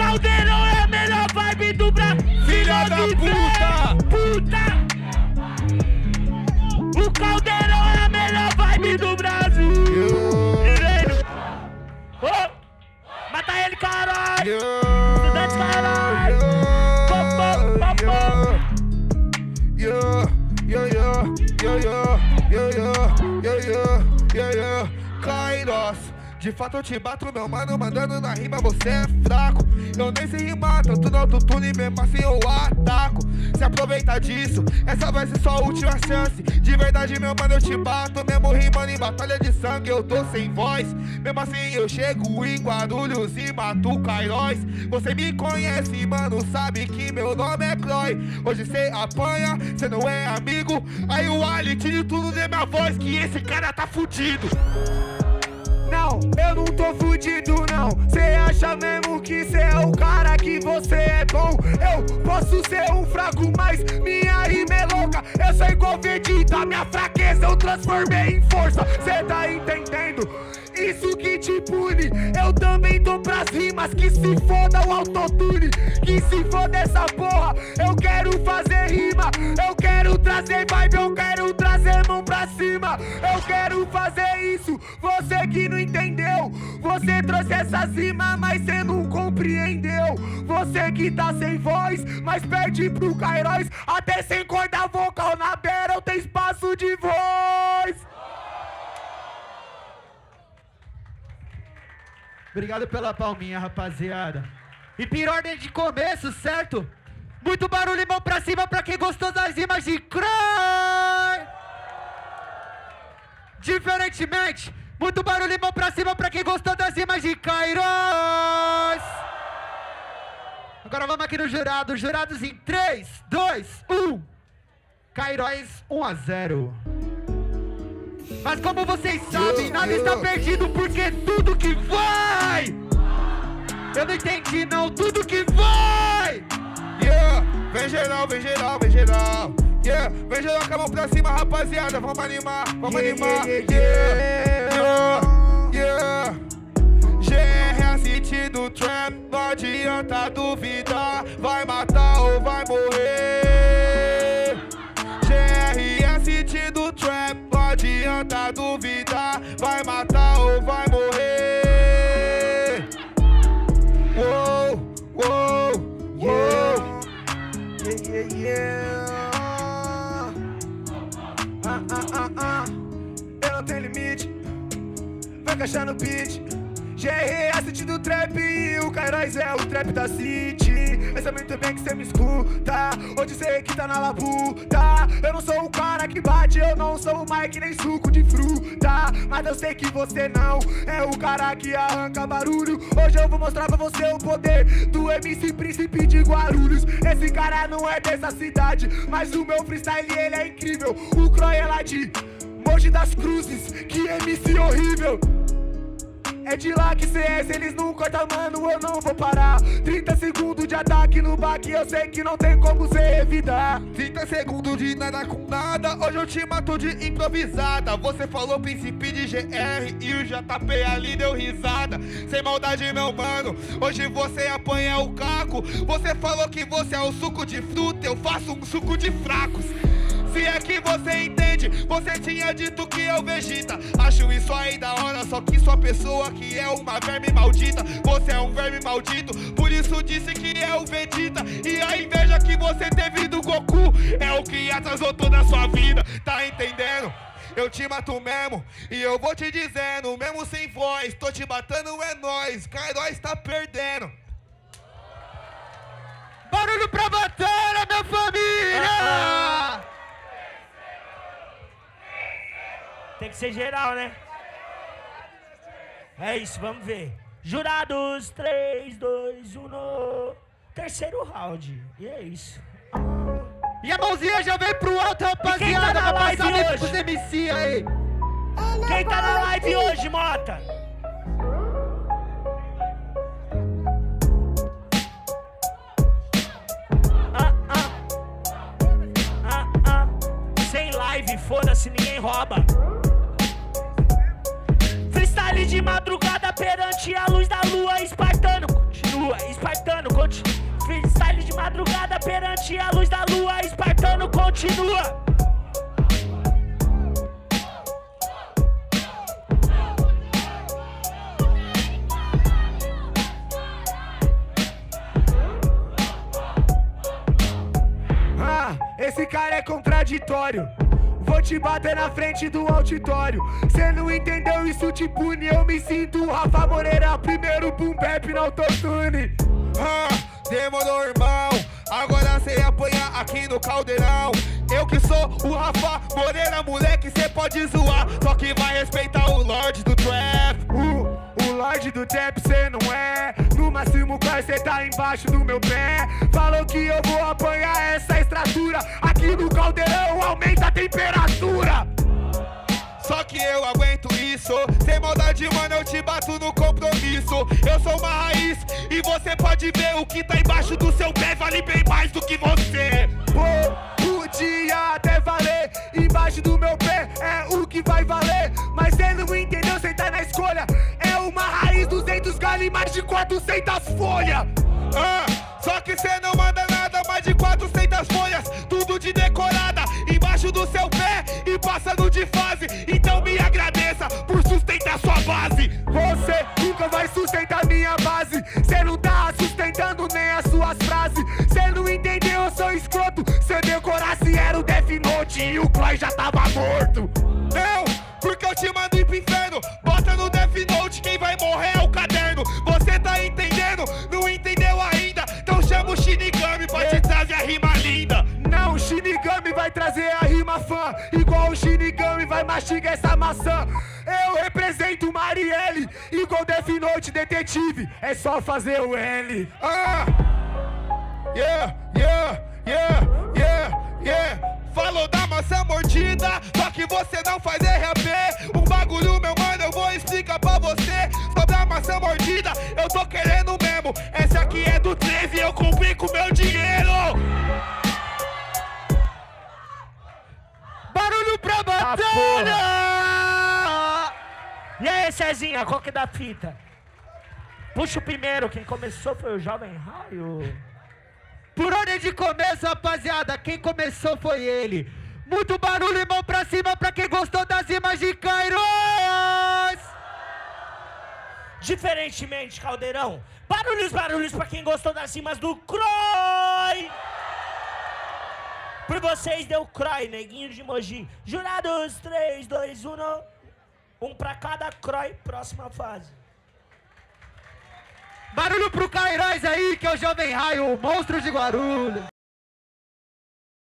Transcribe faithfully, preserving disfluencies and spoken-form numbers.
Caldeirão é a melhor vibe do Brasil. Filha da puta! Puta! O Caldeirão é a melhor vibe do Brasil. Direito. Oh. Mata ele, caralho. Estudante, caralho. Popô, popô. Yeah, yeah, yeah, yeah, yeah, yeah, yeah, yeah, yeah, yeah. Kairos, de fato eu te bato, meu mano, mandando na rima, você é fraco. Eu nem sei rimar, tanto no autotune, mesmo assim eu ataco. Se aproveita disso, essa vai ser sua última chance. De verdade, meu mano, eu te bato, mesmo rimando em batalha de sangue, eu tô sem voz. Mesmo assim eu chego em Guarulhos e mato Kairos. Você me conhece, mano, sabe que meu nome é Croy. Hoje cê apanha, cê não é amigo. Aí o Ali tira tudo de minha voz, que esse cara tá fudido. Não, eu não tô fudido não. Cê acha mesmo que cê é o cara, que você é bom? Eu posso ser um fraco, mas minha rima é louca. Eu sou igual Vegeta, minha fraqueza eu transformei em força. Cê tá entendendo? Isso que te pune. Eu também tô pras rimas, que se foda o autotune, que se foda essa porra. Eu quero fazer rima, eu quero trazer vibe, eu quero trazer mão pra cima. Eu quero fazer isso, você que não entendeu. Você trouxe essas rimas, mas cê não compreendeu. Você que tá sem voz, mas perde pro Kairos. Até sem corda vocal na battle tem espaço de voz. Obrigado pela palminha, rapaziada. E por ordem de começo, certo? Muito barulho e mão pra cima pra quem gostou das rimas de Croy. Diferentemente, muito barulho e mão pra cima pra quem gostou das rimas de Kairos. Agora vamos aqui no jurado. Jurados em três, dois, um. Kairos um a zero. Mas como vocês sabem, nada está perdido, porque tudo que vai... Eu não entendi não, tudo que vai... Yeah, vem geral, vem geral, vem geral. Yeah, vem geral com a mão pra cima, rapaziada. Vamos animar, vamos Yeah, animar. yeah, Yeah, yeah, yeah. G R S do trap, não adianta duvidar. Vai matar ou vai morrer. G R S do trap, não adianta duvidar. Vai matar ou vai morrer. Uou, uou, uou. Yeah, yeah, yeah. Ah, ah, ah, ah. Eu não tenho limite. Vai encaixar no beat. G R S do trap, o Kairos é o trap da city. Mas é muito bem que cê me escuta. Hoje cê que tá na labuta. Eu não sou o cara que bate, eu não sou o Mike nem suco de fruta. Mas eu sei que você não é o cara que arranca barulho. Hoje eu vou mostrar pra você o poder do M C Príncipe de Guarulhos. Esse cara não é dessa cidade, mas o meu freestyle ele é incrível. O Croy é lá de Mogi das Cruzes, que M C horrível. É de lá que cê é, se eles não cortam, mano, eu não vou parar. Trinta segundos de ataque no baque, eu sei que não tem como cê evitar. Trinta segundos de nada com nada, hoje eu te mato de improvisada. Você falou príncipe de G R e o J P ali deu risada. Sem maldade, meu mano, hoje você apanha o caco. Você falou que você é o suco de fruta, eu faço um suco de fracos. Se é que você entende, você tinha dito que é o Vegeta. Acho isso aí da hora, só que sua pessoa que é uma verme maldita. Você é um verme maldito, por isso disse que é o Vegeta. E a inveja que você teve do Goku é o que atrasou toda a sua vida, tá entendendo? Eu te mato mesmo, e eu vou te dizendo, mesmo sem voz, tô te matando, é nóis, Kairos tá perdendo. Barulho pra batalha, minha família! Tem que ser geral, né? É isso, vamos ver. Jurados, três, dois, um, no terceiro round. E é isso. E a mãozinha já vem pro alto, rapaziada. tá na Vai passar live livre hoje? pros M C aí. Quem tá na live hoje, Mota? Ah, ah. Ah, ah. Sem live, foda-se, ninguém rouba. Freestyle de madrugada perante a luz da lua. Espartano, continua, espartano. continua. Ah, esse cara é contraditório. Vou te bater na frente do auditório. Cê não entendeu isso, te pune. Eu me sinto Rafa Moreira, primeiro boom bap no autotune. Ah, demorou, irmão. Agora cê apanha aqui no caldeirão. Eu que sou o Rafa Moreira, moleque, cê pode zoar, só que vai respeitar o Lorde do Trap. O, o Lorde do Trap cê não é. No máximo quase cê tá embaixo do meu pé. Falou que eu vou apanhar essa extratura. Aqui no caldeirão aumenta a temperatura. Só que eu aguento isso. Sem maldade, mano, eu te bato no compromisso. Eu sou uma raiz e você pode ver o que tá embaixo do seu pé vale bem mais do que você. Pô, podia até valer. Embaixo do meu pé é o que vai valer. Mas cê não entendeu, cê tá na escolha. É uma raiz, duzentos galhos e mais de quatrocentas folhas. Ah, só que cê não manda nada, mais de quatrocentas folhas, tudo de decorada, embaixo do seu pé e passando de fase. Então me agradeça por sustentar sua base. Você nunca vai sustentar minha base. Cê não tá sustentando nem as suas frases. Cê não entendeu, eu sou escroto. Se eu decorasse era o Death Note e o Cloy já tava morto. Não, porque eu te mando ir pro inferno. Bota no Death Note, quem vai morrer é o caderno. Você tá entendendo? Não entendeu ainda? Então chama o Shinigami pra te trazer a rima linda. Não, o Shinigami vai trazer a rima fã. Igual o Shinigami vai mastigar essa maçã. Eu represento Marielle, igual Death Note detetive. É só fazer o L. Ah, yeah, yeah, yeah, yeah, yeah. Falou da maçã mordida, só que você não faz R A P. Um bagulho, meu mano, eu vou explicar pra você. Sobre a maçã mordida, eu tô querendo mesmo. Essa aqui é do treze, eu cumpri com meu dinheiro. Barulho pra batalha! Ah, e aí, Cezinha, qual que é da fita? Puxa o primeiro, quem começou foi o Jovem Raio. Por ordem de começo, rapaziada, quem começou foi ele. Muito barulho e mão pra cima pra quem gostou das rimas de Kairos! Diferentemente, Caldeirão, barulhos, barulhos pra quem gostou das rimas do Croy! Por vocês deu Croy, neguinho de Mogi. Jurados, três, dois, um, um pra cada Croy, próxima fase. Barulho pro Kairos aí, que é o Jovem Raio, o monstro de Guarulhos.